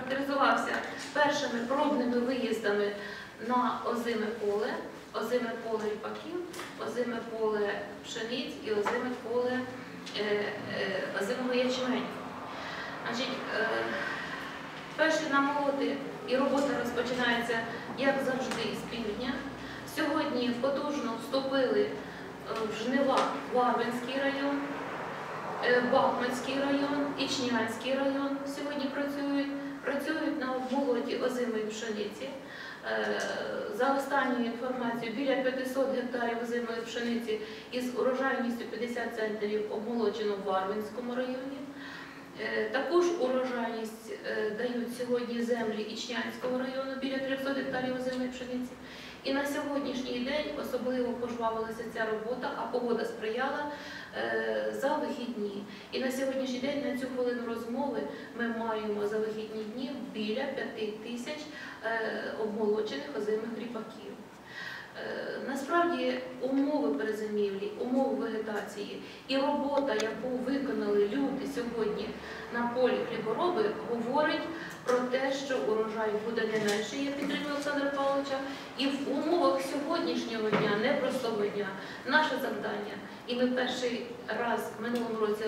характеризувався першими пробними виїздами на озиме поле ріпаків, озиме поле пшениць і озиме поле озимого ячменю. Значить, перші намолоти і робота розпочинається, як завжди, з півдня. Сьогодні потужно вступили в жнива Варвинський район, Бахмутський район, Ічнянський район сьогодні працюють на обмолоті озимої пшениці. За останньою інформацією, біля 500 гектарів озимої пшениці із урожайністю 50 центнерів обмолочено в Варвинському районі. Також урожайність дають сьогодні землі Ічнянського району, біля 300 гектарів озимої пшениці. І на сьогоднішній день особливо пожвавилася ця робота, а погода сприяла за вихідні. І на сьогоднішній день, на цю хвилину розмови, ми маємо за вихідні дні біля 5000 обмолочених озимих ріпаків. Насправді умови перезимівлі, умови вегетації і робота, яку виконали люди сьогодні на полі хлібороби, говорить про те, що урожай буде не менший, я підтримую Олександра Павловича. І в умовах сьогоднішнього дня, непростого дня, наше завдання, і ми перший раз в минулому році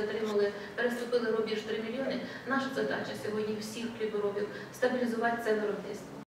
переступили рубіж 3 мільйони, наша задача сьогодні всіх хліборобів – стабілізувати це виробництво.